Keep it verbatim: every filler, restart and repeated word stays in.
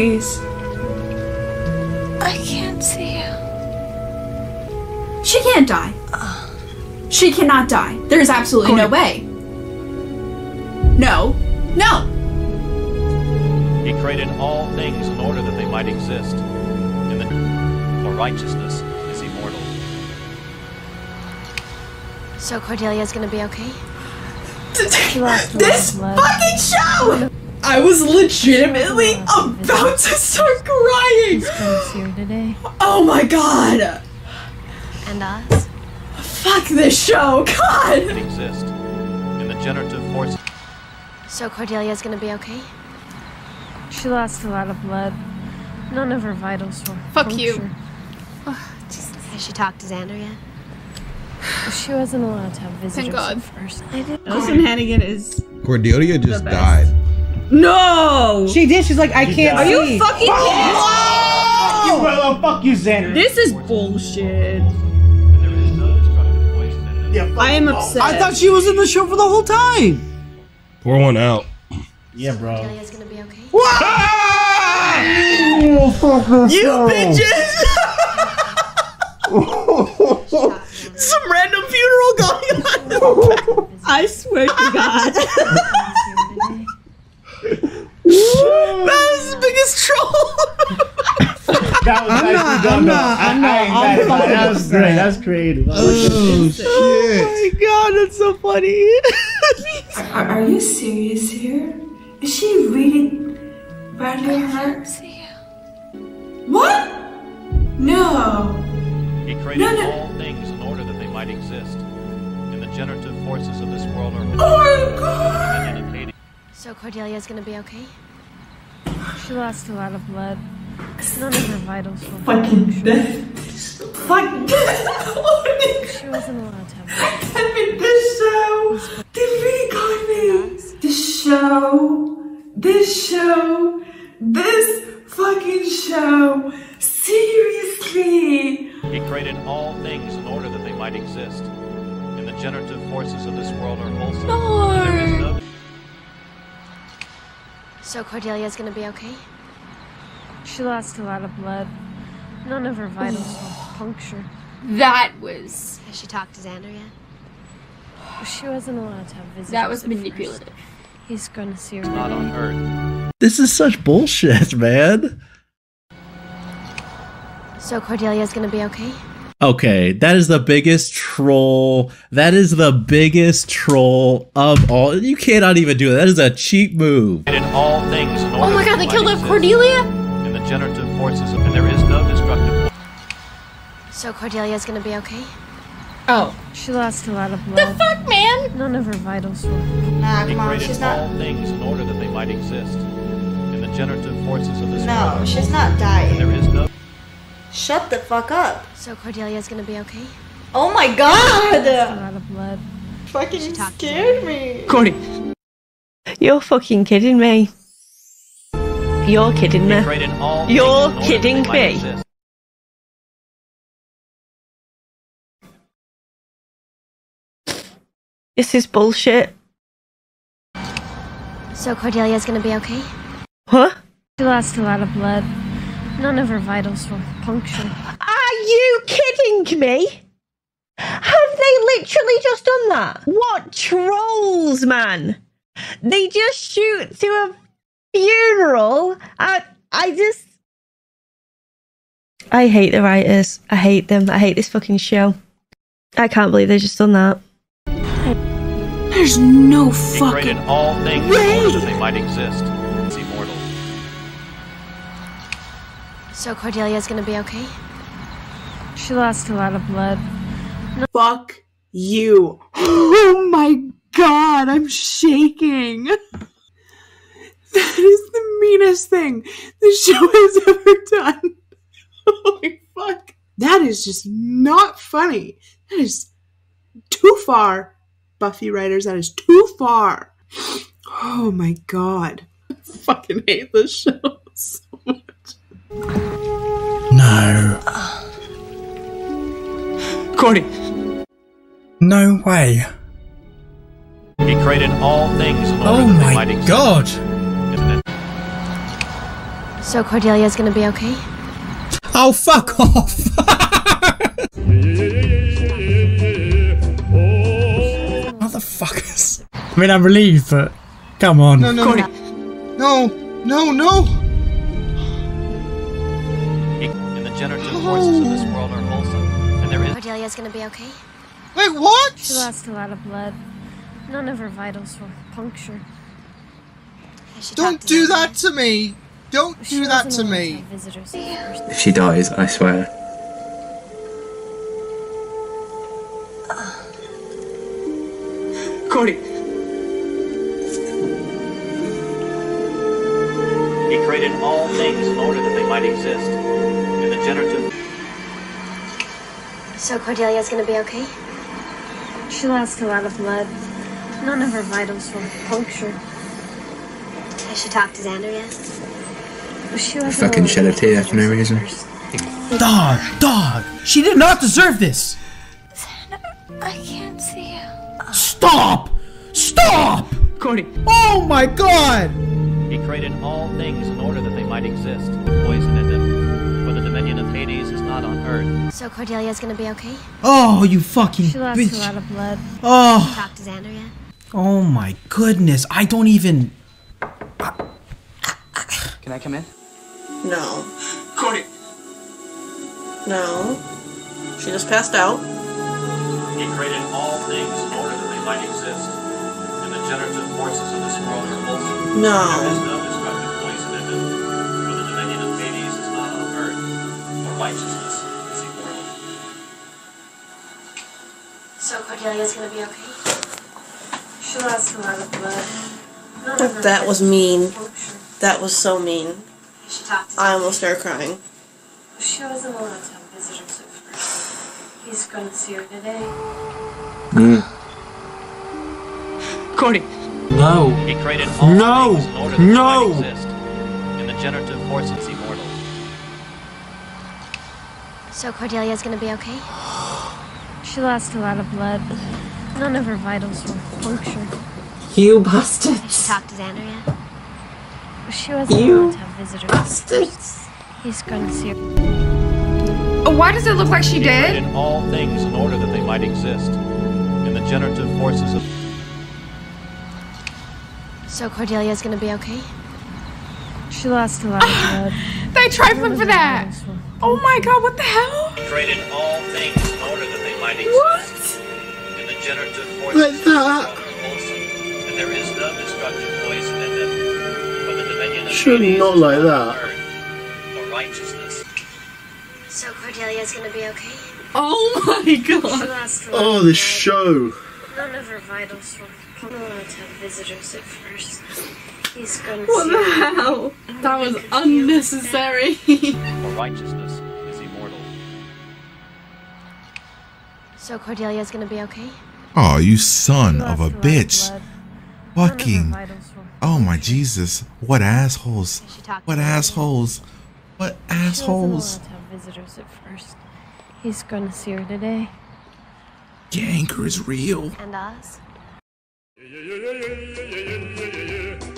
Please. I can't see you. She can't die. She cannot die. There is absolutely Cody. no way. No. No. He created all things in order that they might exist. In the for righteousness is immortal. So Cordelia's gonna be okay? This fucking show! I was legitimately about to start crying! Today. Oh my god! And us? Fuck this show, god! That exist. In the generative force. So Cordelia's gonna be okay? She lost a lot of blood. None of her vitals were Fuck punctured. you. Oh, Jesus. Has she talked to Xander yet? She wasn't allowed to have visitors God. at first. I didn't. Allison Hannigan is Cordelia just best. died. no. She did. She's like, I can't Are see. you fucking Fuck you, Willow. Fuck you, Xander. This is bullshit. And there is no destructive poison in them. Yeah, fuck I am you. upset. I thought she was in the show for the whole time. Pour one out. Yeah, bro. Cordelia's gonna be okay? Oh, fuck this You show. bitches! Some random funeral going on. I swear to God. That is the biggest troll. That was I'm nicely not- done, I'm though. not- I, I'm not- I ain't I'm mad about it. That was fucking great. That was creative. I like that. Oh Oh shit! my God, that's so funny. Are, are you serious here? Is she really badly hurt? See you. What? No. He created No, no. all things in order that they might exist. And the generative forces of this world are Oh my god. indicating. So Cordelia's gonna be okay? She lost a lot of blood. None of her vitals were Fucking punctured. death. Fucking death. She wasn't allowed to have I mean, this show. They really got me. This show. This show. This fucking show. Seriously. He created all things in order that they might exist. And the generative forces of this world are wholesome. And there is no So Cordelia's gonna be okay? She lost a lot of blood. None of her vitals were punctured. That was Has she talked to Xander yet? She wasn't allowed to have visitors. that was at first. manipulative. He's gonna see her not on today. Earth. This is such bullshit, man. So Cordelia's gonna be okay? Okay, that is the biggest troll. That is the biggest troll of all. You cannot even do that. That is a cheap move. Created all things in order Oh my that god, they might killed off exist. Cordelia? And the generative forces of, and there is no destructive. So Cordelia's gonna be okay? Oh. She lost a lot of The blood. fuck, man? None of her vitals were. Nah, He come on, created she's all not. things in order that they might exist. And the generative forces of this world No, are she's wholesome. not And dying. there is no. Shut the fuck up. So Cordelia's gonna be okay? Oh my Lost a god! lot of blood. Fucking talked to scared me. Cody. You're fucking kidding me. You're kidding He me. created all You're things in order that kidding they might me. exist. This is bullshit. So Cordelia's gonna be okay? Huh? She lost a lot of blood. None of her vitals were punctured. Are you kidding me? Have they literally just done that? What trolls, man? They just shoot to a funeral. I, I just... I hate the writers. I hate them. I hate this fucking show. I can't believe they just done that. There's no He fucking created all things in order that they might exist. It's immortal. So Cordelia's gonna be okay? She lost a lot of blood. Fuck you. Oh my god, I'm shaking. That is the meanest thing the show has ever done. Holy fuck. That is just not funny. That is too far, Buffy writers. That is too far. Oh my god. I fucking hate this show so much. No. Cody. No way. He created all things in order Oh that they my might exist. god. And then So Cordelia's gonna be okay? Oh, fuck off! Motherfuckers. I mean, I'm relieved, but come on. No, no, no. No, no, no. And the generative forces of this world are wholesome. And there is. Cordelia's gonna be okay? Wait, what? She lost a lot of blood. None of her vitals were punctured. Don't do that to me. Don't do that to me. If she dies, I swear. Cody. He created all things in order that they might exist. In the generative. So Cordelia's gonna be okay? She lost a lot of blood. None of her vitals were punctured. Has she talked to Xander yet? She I fucking shed a tear for no reason. Dog, dog, she did not deserve this. I can't see you. Stop! Stop! Cody. Oh my god! He created all things in order that they might exist. Poison in them. For the dominion of Hades is not on earth. So Cordelia's gonna be okay? Oh, you fucking She lost bitch. a lot of blood. Oh. Talked to Xander yet? Oh my goodness, I don't even... Can I come in? No. Cody. No. She just passed out. He created all things in order that they might exist. And the generative forces of this world are wholesome. No. There is no destructive poison in them. For the dominion of Hades is not on earth. For righteousness is immortal. So Cordelia's gonna be okay? She lost a lot of blood. None of her That was vitals mean. were punctured. That was so mean. Has she talked to I almost started crying. She wasn't allowed to have visitors at first. He's going to see her today. Mm. Cody. No. He created all No. things in order that No. they might exist. And the generative force is immortal. So Cordelia's gonna be okay? She lost a lot of blood. None of her vitals were punctured. You Has she bastards. talked to Xander yet? She wasn't You allowed to have visitors at first. He's going to see her. Oh, why does it look like she He did? created all things in order that they might exist. And the generative forces of. So Cordelia's gonna be okay? She lost a lot of blood. They trifling for that. Oh my god, what the hell? He created all things in order that they might exist. What? And the generative forces Like of this that. world are wholesome. And there is no destructive poison in them. For the dominion of Surely Hades not is like on that. earth. For righteousness. So Cordelia's gonna be okay? Oh my She god. lost a lot Oh, of this blood. show. None of her vitals were allowed to have visitors at first. He's going to What see the her. hell? That was unnecessary. For righteousness is immortal. So Cordelia's gonna be okay? Oh, you son of a Lost a lot of bitch. blood. None of her Fucking. vitals were Oh my Jesus. What assholes. Has she talked What to Xander yet? assholes. What She wasn't assholes. allowed to have visitors at first. He's going to see her today. Your anchor is real. And us? Yeah, yeah, yeah, yeah, yeah, yeah, yeah, yeah.